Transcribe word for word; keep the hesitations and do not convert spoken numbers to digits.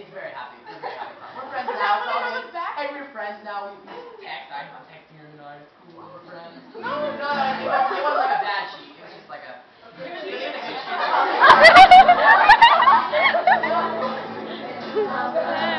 it's very happy. It's a very happy time. We're friends now. It's all good. Hey, we're friends now. We, we text. I, I'm texting her tonight. It's cool. We're friends. No, no, it wasn't, it wasn't like a bad cheat. It was just like a. It was, it was a good cheat.